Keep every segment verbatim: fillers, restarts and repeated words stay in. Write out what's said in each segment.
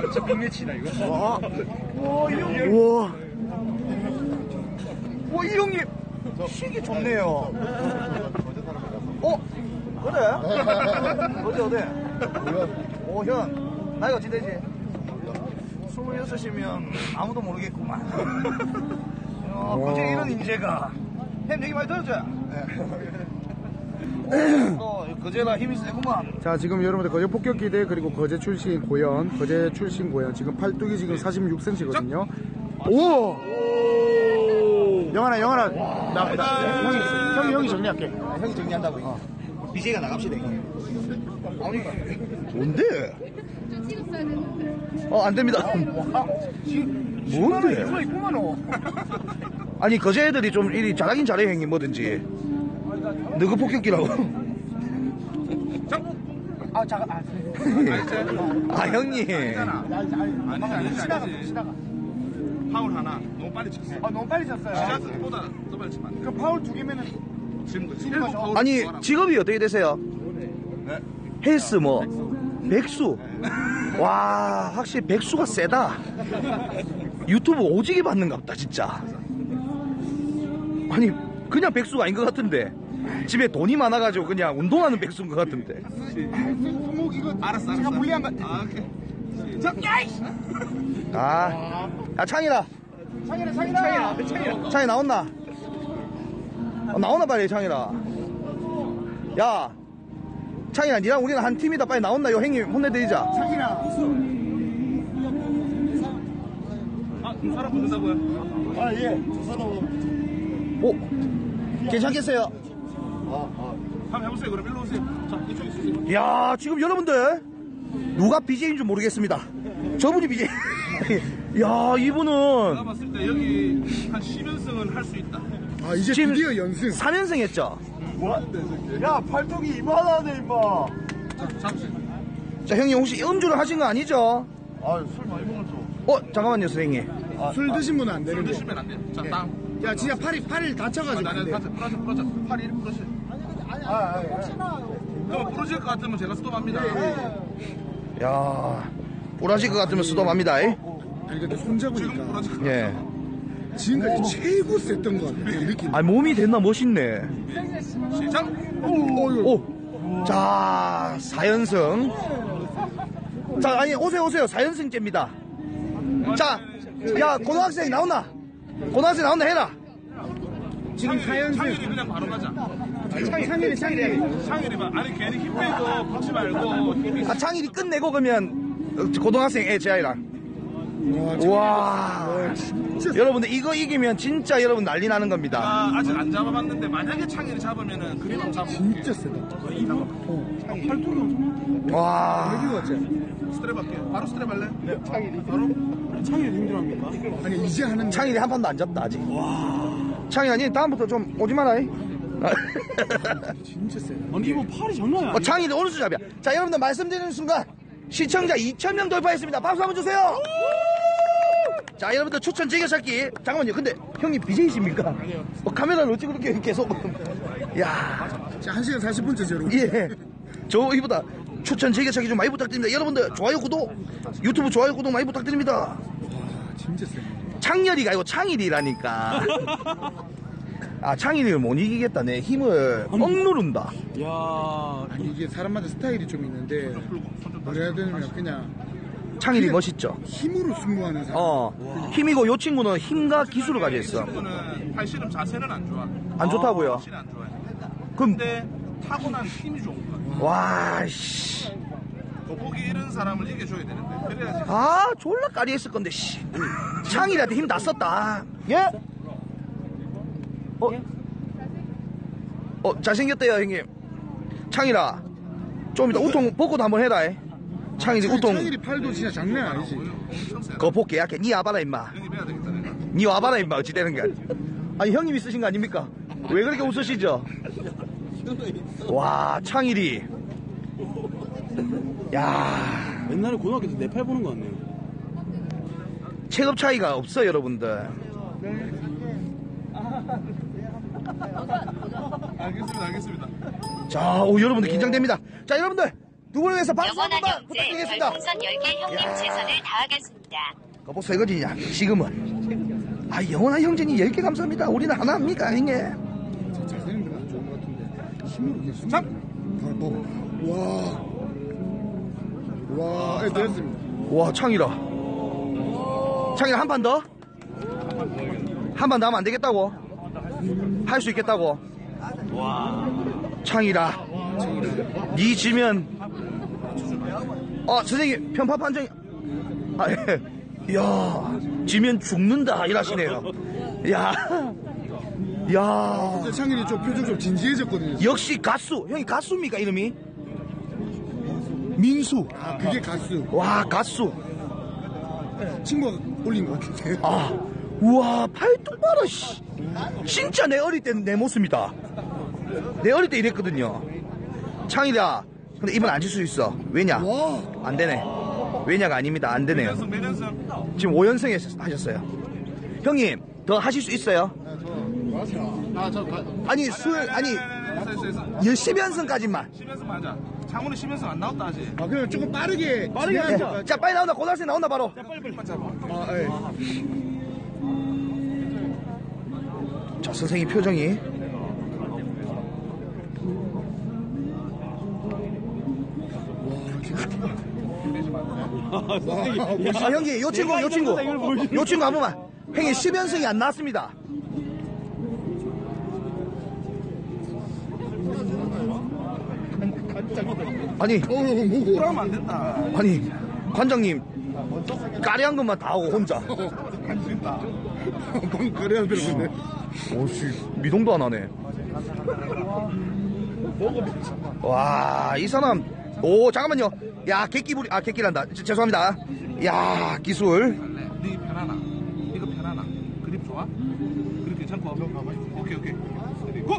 진짜 빅매치다 이거. 와, 와, 이 형님. 와, 와, 이 형님. 시기 좋네요. 어? 어디? 어디, 어디? 오, 형. 나이가 어찌 되지? 스물여섯이면 아무도 모르겠구만. 어, 그제 이런 인재가. 햄 얘기 많이 들었죠? 어, 거제가 힘이 세구만. 자, 지금 여러분들 거제 폭격기대 그리고 거제 출신 고현, 거제 출신 고현 지금 팔뚝이 지금 사십육 센티미터거든요. 오! 영환아, 영환아, 나, 나, 형이, 형이, 형이 정리할게. 아, 형이 정리한다고. 어. 비제이가 나갑시다, 형님. 아니, 뭔데? 좀 찍었어야 되는데. 어, 안 됩니다. 뭔데? 아니, 거제 애들이 좀 이리 잘하긴 잘해, 형님, 뭐든지. 너그 폭격기라고. 아, 잠깐, 아, 아, 형님. 아니지 아니지 아니지. 파울 하나 너무 빨리 쳤어. 아, 너무 빨리 쳤어요. 시작보다 더 빨리 치면 안 돼. 그 파울 두 개면은 지금 일곱 파울. 아니, 직업이 어떻게 되세요? 네. 헬스 뭐, 백수. 와, 확실히 백수가 세다. 유튜브 오지게 받는갑다, 진짜. 아니, 그냥 백수가 아닌 것 같은데. 집에 돈이 많아가지고 그냥 운동하는 백수인 것 같은데. 손목 이거 알았어 알았어. 제가 불리한 거. 아 오케이. 자, 야이씨! 아, 야, 창이라. 창이라, 창이라! 창이라, 창이라! 창이 나온나? 어, 나오나 빨리, 창이라. 야, 창이라, 니랑 우리는 한 팀이다. 빨리 나온나? 요 형님 혼내드리자. 창이라! 아두 사람 붙는다고요? 아, 예. 저 사람. 오, 괜찮겠어요? 한번 해보세요. 그럼 일로 오세요. 자 이쪽에 있으세요. 야, 지금 여러분들 누가 비제이인 줄 모르겠습니다. 저분이 비제이. 야, 내가 이분은 봤을 때 여기 한 십 연승은 할 수 있다. 아, 이제 지금 드디어 연승. 삼 연승 했죠? 야, 팔뚝이 이만하네, 임마. 자 잡으세요. 자, 형님 혹시 음주를 하신 거 아니죠? 아, 술 많이 먹었죠. 어, 잠깐만요, 선생님. 술 드신 분은 안 술 되는데. 드시면 안 돼요. 자 땅. 야, 진짜 팔이, 팔을 다쳐가지고 안 나는 돼. 가자. 부러져 부러져. 팔이 이렇게 부러져. 아, 아, 아. 그럼 부러질 것 같으면 제가 스톱합니다. 야, 보라질 것 같으면 스톱합니다. 이. 아니, 근데 지금 손잡으니까 부러질 것 예. 지금까지 최고 셌던 것 같아. 느낌. 아, 몸이 됐나 멋있네. 같아. 시작. 오, 자, 사 연승. 자, 아니, 오세요, 오세요. 사 연승째입니다. 자, 야, 고등학생 나온나? 고등학생 나온다 해라. 지금 사연승. 창일이 그냥 바로 가자. 창일이, 창일이. 창일이 봐. 아니 괜히 힘 빼고 붙지 말고 힘이. 아, 창일이 끝내고 그러면 고등학생 애 제아이랑. 와, 여러분들 이거 이기면 진짜 여러분 난리 나는 겁니다. 아, 아직 안 잡아봤는데 만약에 창일이 잡으면은 그림 한번 잡아볼게. 진짜 세다. 거의 잡아볼게. 팔뚝이 엄청. 와, 여기 왔지? 스트랩 할게요. 바로 스트랩 할래? 네. 창일이. 바로? 창일이 힘들어합니까? 아니, 이제 하는 창일이 한 번도 안 잡다 아직. 창일 아니 다음부터 좀 오지 마라. 이. 진짜 세. 아니, 이거 팔이 장난이 아니야. 어, 창일이 어느 수잡이야. 자, 여러분들 말씀드리는 순간 시청자 이천 명 돌파했습니다. 박수 한번 주세요. 자, 여러분들 추천 즐겨찾기. 잠깐만요. 근데 형님 비제이십니까? 아니요. 어, 카메라를 어찌 그렇게 계속. 야, 자, 한 시간 사십 분째 저러고. 예. 저 이보다 추천 즐겨찾기 좀 많이 부탁드립니다. 여러분들 좋아요 구독, 유튜브 좋아요 구독 많이 부탁드립니다. 진짜 세. 창렬이가 아니고 창일이라니까. 아, 창일이를 못 이기겠다. 내 힘을 억누른다. 야, 아니, 이게 사람마다 스타일이 좀 있는데, 뭐라 해야 되냐면, 그냥 창일이 멋있죠. 힘으로 승부하는 사람. 어, 힘이고 요 친구는 힘과 기술을 가지고 있어. 친구는 팔씨름 자세는 안 좋아. 안 좋다고요? 자세는 안 좋아해. 그럼 근데 타고난 힘이 좋은 거야. 와, 씨. 돋보기 이런 사람을 이겨줘야 되는데 그래야지. 아, 졸라 까리했을 건데, 씨. 창일한테 힘 다 썼다. 예? 어? 어, 잘생겼대요, 형님. 창일아. 좀 이따 우통 벗고도 한번 해라. 이. 창일이 우통. 창일이 팔도 진짜 장난 아니지. 엄청 세다. 그거 볼게. 약해. 니 와봐라, 임마. 형님 해야 되겠다 내가. 니 와봐라, 임마. 어찌 되는 거야. 아니, 형님이 쓰신 거 아닙니까? 왜 그렇게 웃으시죠? 와, 창일이. 야, 옛날에 고등학교 때 내 팔 보는 거 같네요. 체급 차이가 없어, 여러분들. 알겠습니다 알겠습니다. 자, 오, 여러분들 긴장됩니다. 자, 여러분들 두 분을 위해서 박수 한 영원한 번만 형제 부탁드리겠습니다. 별풍선 열 개 형님 야. 최선을 다하겠습니다. 거보 설거지냐 지금은 아 영원한 형제니 열 개 감사합니다. 우리는 하나 합니까 형님. 자세는 별로 안 좋은 것 같은데 힘으로 계속 참! 와와 예, 됐습니다. 와 창이라 창이라 한 판 더? 한 판 더 하면 안 되겠다고? 할 수 있겠다고? 창이라 니 지면 어 선생님 편파 판정 아 예. 야 지면 죽는다 이러시네요. 야 야, 창일이 좀 표정 좀 진지해졌거든요. 역시 가수. 형이 가수입니까, 이름이? 민수. 아 그게 가수. 와, 가수. 친구가 올린 것 같은데. 아, 우와, 팔뚝 봐라, 씨. 진짜 내 어릴 때는 내 모습이다. 내 어릴 때 이랬거든요. 창이다. 근데 이번 안 질 수 있어. 왜냐? 와. 안 되네. 왜냐가 아닙니다. 안 되네요. 연승 몇 연승? 지금 오 연승 하셨어요. 형님, 더 하실 수 있어요? 아니, 술, 아니, 십 연승까지만. 십 연승 맞아. 창훈이 십 연승 안 나왔다 아직. 아 그럼 조금 빠르게. 빠르게. 예. 자, 빨리 나온다. 고등학생 나온다, 바로. 빨리 빨리 맞잡아. 아 예. 자, 선생님 표정이. 아, 형님, 요 친구, 요 친구. 요 친구 한 번만. 형님, 십 연승이 안 나왔습니다. 아니, 그러면 안 된다. 아니, 관장님, 까리한 것만 다 하고 혼자. 방금 그래야 되는데. 오씨, 미동도 안 하네. 와, 이 사람. 오, 잠깐만요. 야, 객기부리, 아, 객기란다. 지- 죄송합니다. 야, 기술. 네 편하나? 이거 편하나? 그립 좋아? 그립 괜찮고? 오케이 오케이. 고!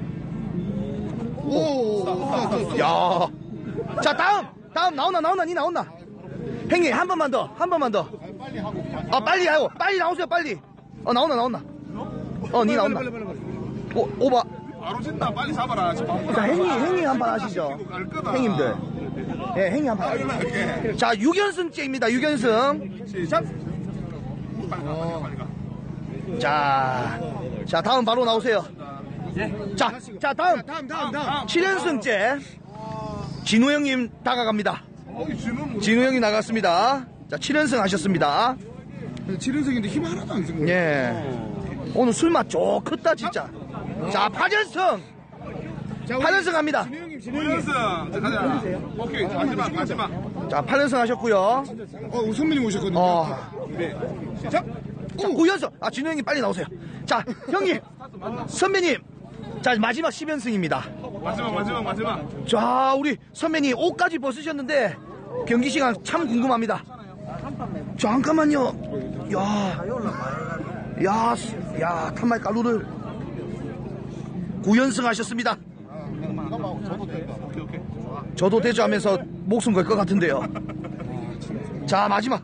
오. 야. 자, 다음. 다음, 나온나, 나온나, 니 나온나. 형님, 한 번만 더, 한 번만 더. 아, 빨리 하고, 빨리 나오세요, 빨리. 어, 나온나, 나온나. 어, 니 나온나. 오, 오바. 바로 진다. 빨리 잡아라. 자, 형님, 형님 한 판 하시죠. 형님들. 예, 형님 한 판. 자, 육 연승째입니다, 육 연승. 시작. 빨리 가 빨리 가 빨리 가. 자, 자, 다음 바로 나오세요. 자, 자, 다음. 다음 다음 다음. 칠 연승째. 진우 형님 다가갑니다. 어, 이 진우는 뭐- 진우 형이 나갔습니다. 자, 칠 연승 하셨습니다. 칠 연승인데 힘 하나도 안 쓴 거예요. 예. 오늘 술맛 좋겠다, 진짜. 자, 팔 연승. 팔 연승 합니다. 오 연승. 자, 가자. 오케이. 마지막 마지막. 자, 팔 연승 하셨고요. 어 우선민님 오셨거든요. 어. 준비. 시작. 자, 구 연승. 아, 진우 형님 빨리 나오세요. 자, 형님. 선배님. 자, 마지막 십 연승입니다. 마지막 마지막 마지막. 자, 우리 선배님 옷까지 벗으셨는데 경기 시간 참 궁금합니다. 잠깐만요. 야, 야, 야, 탄말 가루를 구 연승 하셨습니다. 오케이 오케이. 좋아. 저도 대조하면서 목숨 걸 것 같은데요. 자, 마지막.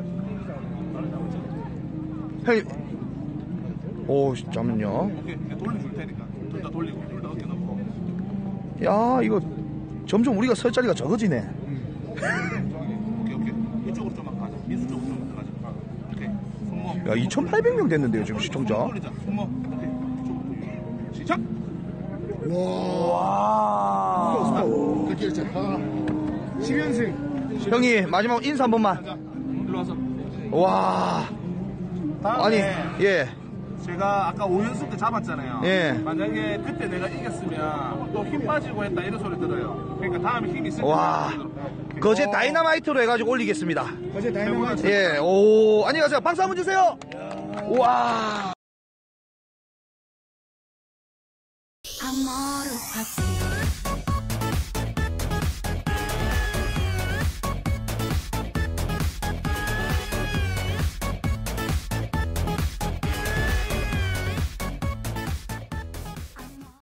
형님. 오, 잠깐만요. 오케이. 내가 돌려줄 테니까. 둘 다 돌리고 둘 다 어깨 넣고. 야, 이거 점점 우리가 설 자리가 적어지네. 오케이 오케이. 이쪽으로 좀만 가자. 민수 쪽으로 좀만 더 가자. 오케이. 손목. 야, 이천팔백 명 됐는데요, 지금 시청자. 돌리자. 손목. 오케이. 이쪽으로 돌리자. 시작. 와. 그렇게 자. 십 연승. 형이 마지막 인사 한 번만. 일로 와서. 와. 아니, 다음에 예. 제가 아까 오 연승 때 잡았잖아요. 예. 만약에 그때 내가 이겼으면 또 힘 빠지고 했다 이런 소리 들어요. 그러니까 다음에 힘 있을 때. 와. 거제 다이너마이트로 해가지고 올리겠습니다. 어제 다이너마이트. 예. 오. 안녕하세요. 박수 한번 주세요. 와. Amor, así.